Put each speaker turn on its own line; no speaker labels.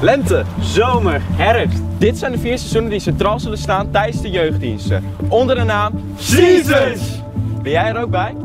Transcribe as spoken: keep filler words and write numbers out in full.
Lente, zomer, herfst. Dit zijn de vier seizoenen die centraal zullen staan tijdens de jeugddiensten. Onder de naam Seasons! Ben jij er ook bij?